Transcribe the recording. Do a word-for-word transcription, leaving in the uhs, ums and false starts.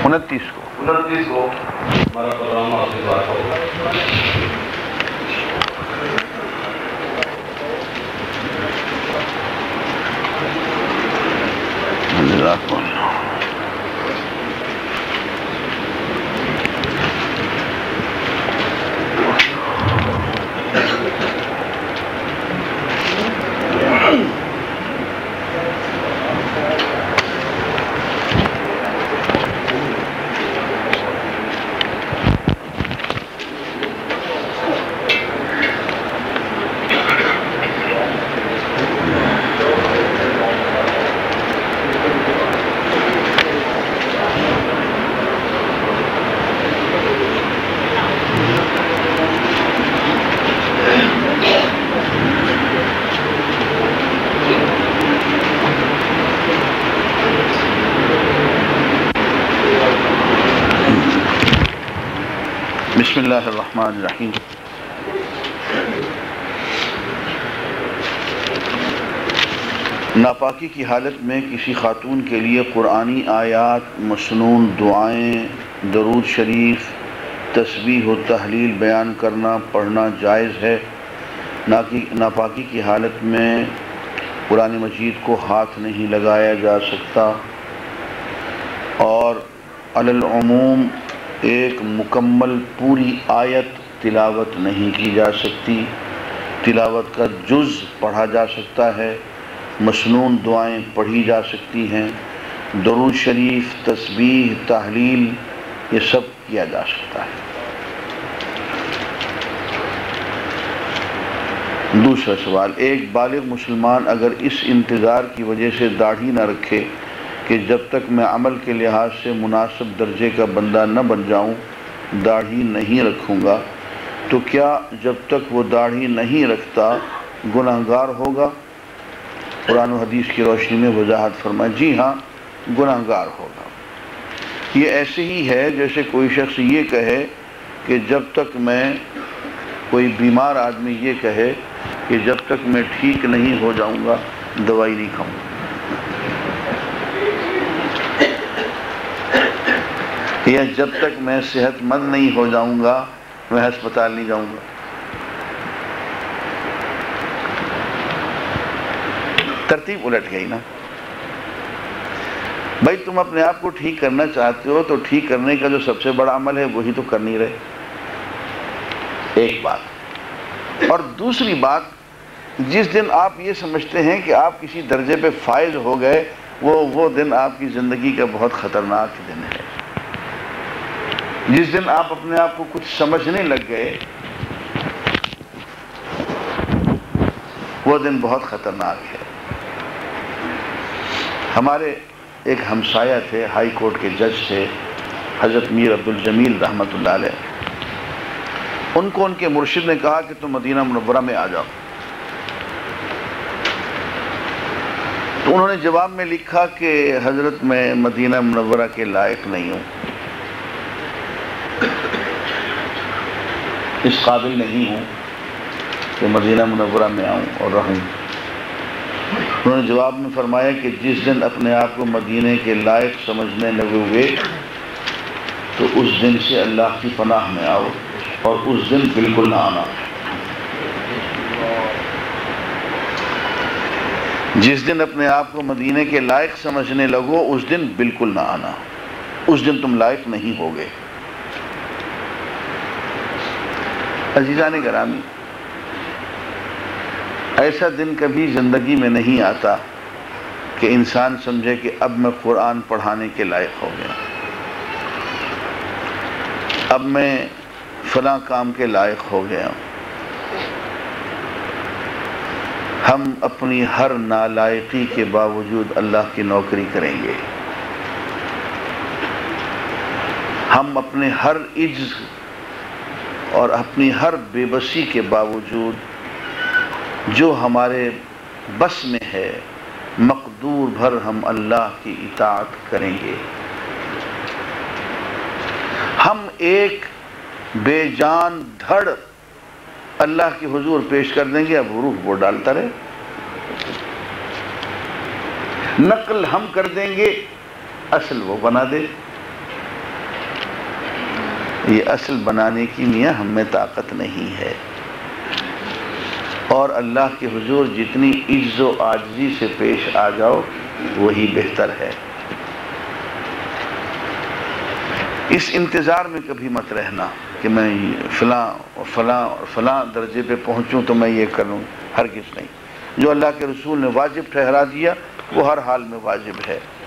انتیس کو انتیس کو ہمارا پروگرام آپ سے بات ہوگا. جزاک اللہ. بسم اللہ الرحمن الرحیم. ناپاکی کی حالت میں کسی خاتون کے لیے قرآنی آیات، مسنون دعائیں، درود شریف، تسبیح و تحلیل بیان کرنا پڑھنا جائز ہے. ناپاکی کی حالت میں قرآن مجید کو ہاتھ نہیں لگایا جا سکتا، اور علی العموم ایک مکمل پوری آیت تلاوت نہیں کی جا سکتی. تلاوت کا جز پڑھا جا سکتا ہے، مسنون دعائیں پڑھی جا سکتی ہیں، درود شریف، تسبیح، تحلیل، یہ سب کیا جا سکتا ہے. دوسرا سوال، ایک بالغ مسلمان اگر اس انتظار کی وجہ سے داڑھی نہ رکھے کہ جب تک میں عمل کے لحاظ سے مناسب درجے کا بندہ نہ بن جاؤں داڑھی نہیں رکھوں گا، تو کیا جب تک وہ داڑھی نہیں رکھتا گناہگار ہوگا؟ قرآن و حدیث کی روشنی میں وضاحت فرمائیں. جی ہاں، گناہگار ہوگا. یہ ایسے ہی ہے جیسے کوئی شخص یہ کہے کہ جب تک میں کوئی بیمار آدمی یہ کہے کہ جب تک میں ٹھیک نہیں ہو جاؤں گا دوائی نہیں کھاؤں گا، یا جب تک میں صحت مند نہیں ہو جاؤں گا میں ہسپتال نہیں جاؤں گا. ترتیب الٹ گئی نا. بھائی تم اپنے آپ کو ٹھیک کرنا چاہتے ہو تو ٹھیک کرنے کا جو سب سے بڑا عمل ہے وہی تو کر نہیں رہے. ایک بات. اور دوسری بات، جس دن آپ یہ سمجھتے ہیں کہ آپ کسی درجے پہ فائز ہو گئے وہ وہ دن آپ کی زندگی کا بہت خطرناک دن ہے. جس دن آپ اپنے آپ کو کچھ سمجھنے لگ گئے وہ دن بہت خطرناک ہے. ہمارے ایک ہمسایہ تھے، ہائی کورٹ کے جج تھے، حضرت میر عبدالجمیل رحمۃ اللہ علیہ. ان کو ان کے مرشد نے کہا کہ تم مدینہ منورہ میں آ جاؤ. تو انہوں نے جواب میں لکھا کہ حضرت میں مدینہ منورہ کے لائق نہیں ہوں، اس قابل نہیں ہوں کہ مدینہ منورہ میں آؤں اور رہوں. انہوں نے جواب میں فرمایا کہ جس دن اپنے آپ کو مدینے کے لائق سمجھنے لگو گے تو اس دن سے اللہ کی پناہ میں آؤ اور اس دن بالکل نہ آنا. جس دن اپنے آپ کو مدینے کے لائق سمجھنے لگو اس دن بالکل نہ آنا، اس دن تم لائق نہیں ہوگے. عزیزان گرامی، ایسا دن کبھی زندگی میں نہیں آتا کہ انسان سمجھے کہ اب میں قرآن پڑھانے کے لائق ہو گیا، اب میں فلاں کام کے لائق ہو گیا. ہم اپنی ہر نالائقی کے باوجود اللہ کی نوکری کریں گے. ہم اپنے ہر عجز اور اپنی ہر بے بسی کے باوجود جو ہمارے بس میں ہے مقدور بھر ہم اللہ کی اطاعت کریں گے. ہم ایک بے جان دھڑ اللہ کے حضور پیش کر دیں گے، اب روح وہ ڈالتا رہے. نقل ہم کر دیں گے، اصل وہ بنا دے. یہ اصل بنانے کی میاں ہم میں طاقت نہیں ہے، اور اللہ کے حضور جتنی عجز و عاجزی سے پیش آ جاؤ وہی بہتر ہے۔ اس انتظار میں کبھی مت رہنا کہ میں فلاں اور فلاں اور فلاں درجے پہ پہنچوں تو میں یہ کروں، ہرگز نہیں۔ جو اللہ کے رسول نے واجب ٹھہرا دیا وہ ہر حال میں واجب ہے۔